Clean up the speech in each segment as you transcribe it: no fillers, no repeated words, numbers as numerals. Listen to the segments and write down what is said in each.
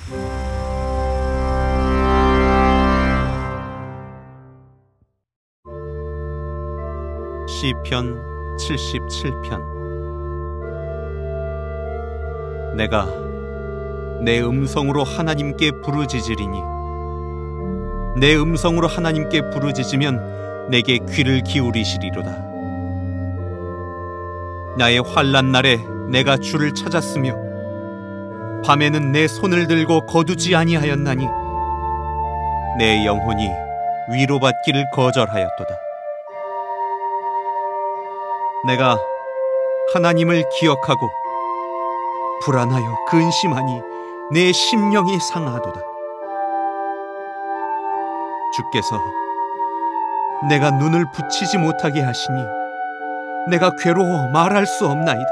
시편 77편. 내가 내 음성으로 하나님께 부르짖으리니 내 음성으로 하나님께 부르짖으면 내게 귀를 기울이시리로다. 나의 환난 날에 내가 주를 찾았으며 밤에는 내 손을 들고 거두지 아니하였나니 내 영혼이 위로받기를 거절하였도다. 내가 하나님을 기억하고 불안하여 근심하니 내 심령이 상하도다. 주께서 내가 눈을 붙이지 못하게 하시니 내가 괴로워 말할 수 없나이다.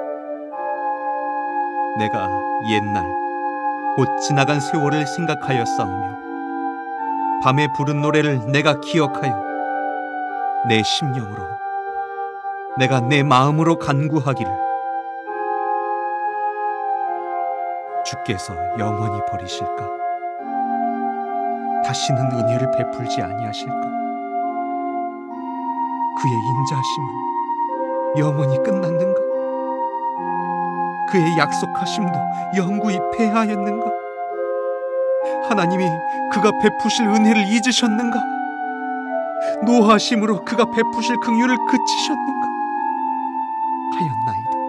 내가 옛날 곧 지나간 세월을 생각하여 싸우며 밤에 부른 노래를 내가 기억하여 내 심령으로 내가 내 마음으로 간구하기를 주께서 영원히 버리실까? 다시는 은혜를 베풀지 아니하실까? 그의 인자하심은 영원히 끝났는가? 그의 약속하심도 영구히 패하였는가? 하나님이 그가 베푸실 은혜를 잊으셨는가? 노하심으로 그가 베푸실 긍휼을 그치셨는가? 하였나이다.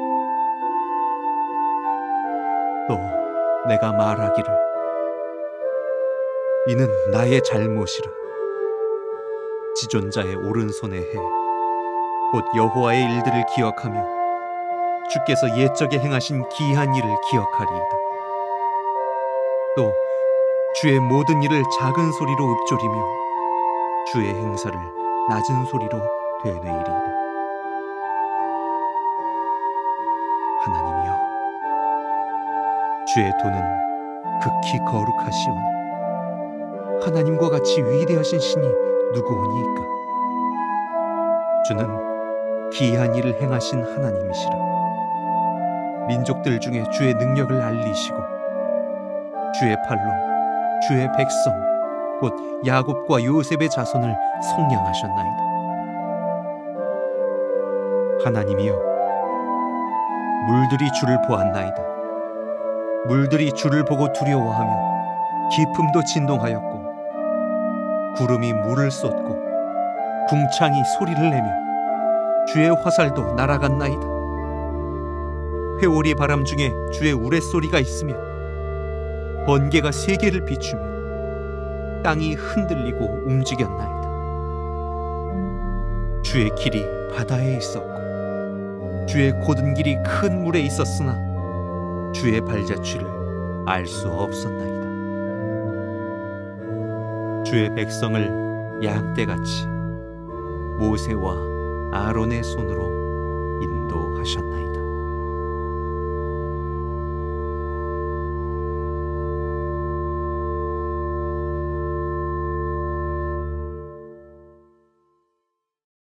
또 내가 말하기를 이는 나의 잘못이라. 지존자의 오른손의 해 곧 여호와의 일들을 기억하며 주께서 옛적에 행하신 기이한 일을 기억하리이다. 또 주의 모든 일을 작은 소리로 읊조리며 주의 행사를 낮은 소리로 되뇌이리이다. 하나님이여, 주의 도는 극히 거룩하시오니 하나님과 같이 위대하신 신이 누구오니이까? 주는 기이한 일을 행하신 하나님이시라. 민족들 중에 주의 능력을 알리시고 주의 팔로 주의 백성 곧 야곱과 요셉의 자손을 속량하셨나이다. 하나님이여, 물들이 주를 보았나이다. 물들이 주를 보고 두려워하며 깊음도 진동하였고 구름이 물을 쏟고 궁창이 소리를 내며 주의 화살도 날아갔나이다. 회오리 바람 중에 주의 우레소리가 있으며 번개가 세계를 비추며 땅이 흔들리고 움직였나이다. 주의 길이 바다에 있었고 주의 곧은 길이 큰 물에 있었으나 주의 발자취를 알 수 없었나이다. 주의 백성을 양떼같이 모세와 아론의 손으로 인도하셨나이다.